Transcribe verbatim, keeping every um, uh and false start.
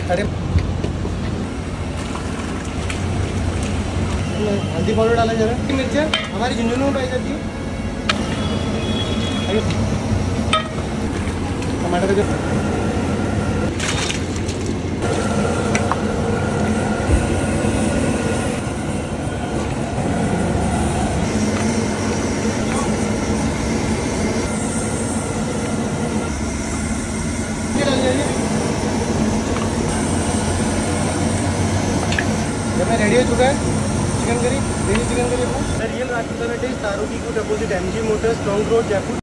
अरे हल्दी पाउडर डाला जरा। मिर्चें हमारी झुंझुनू में पाई जाती है। टमाटर का जब मैं रेडी हो चुका है chicken curry, daily chicken curry अपना। रियल राजपूताना टेस्ट, तारू की गुड opposite, MG motors, long road, Jaipur.